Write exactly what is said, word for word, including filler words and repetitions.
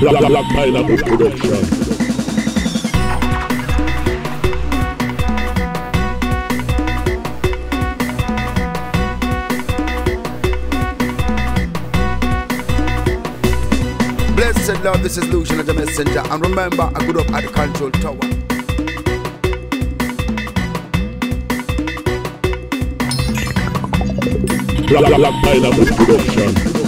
Black, Black Pineapple Production. Blessed Lord, this is Lucian as a messenger. And remember, I grew up at the control tower. Black, Black Pineapple Production.